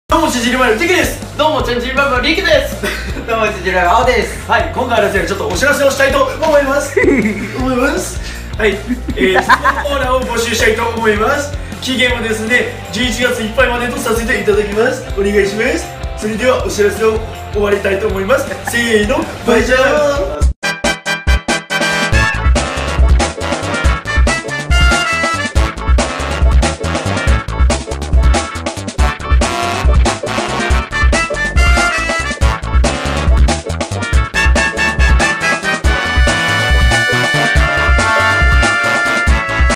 どうもちじりまるてきです。 どうもちんちんばばりきです。 どうもちじるあおです。 はい、今回はですねちょっとお知らせをしたいと思いますはい、質問コーナーを募集したいと思います。期限はですね11月いっぱいまでとさせていただきます。お願いします。それではお知らせを終わりたいと思います。せーの、バイジャーン。